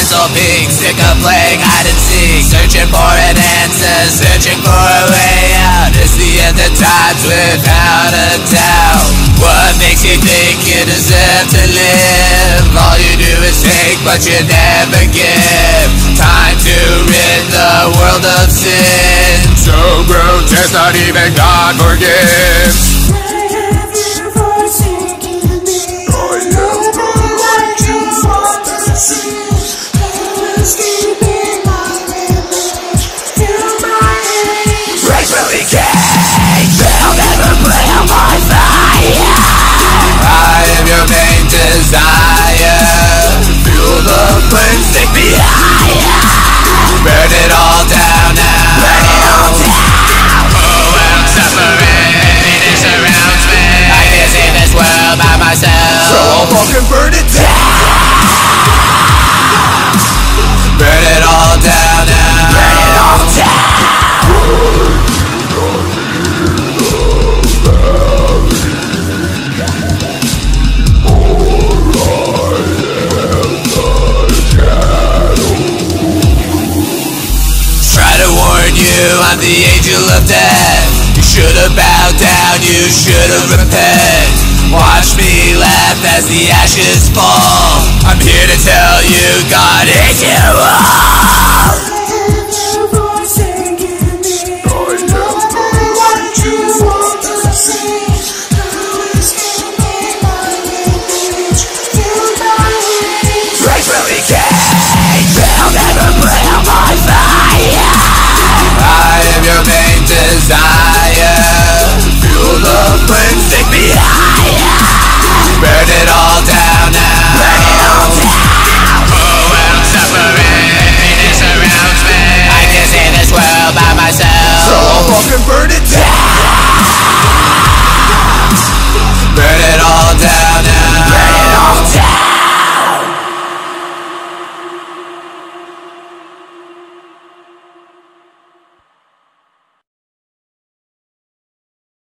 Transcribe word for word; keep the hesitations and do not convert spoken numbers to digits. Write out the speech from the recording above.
so big, sick of playing hide and seek, searching for an answer, searching for a way out. It's the end of times without a doubt. What makes you think you deserve to live? All you do is take, but you never give. Time to rid the world of sin. So grotesque, not even God forgives. Fucking burn it down. Burn it all down now. Burn it all down. Try to warn you, I'm the angel of death. You should have bowed down, you should have repented. Watch me laugh as the ashes fall. I'm here to tell you God hates you all.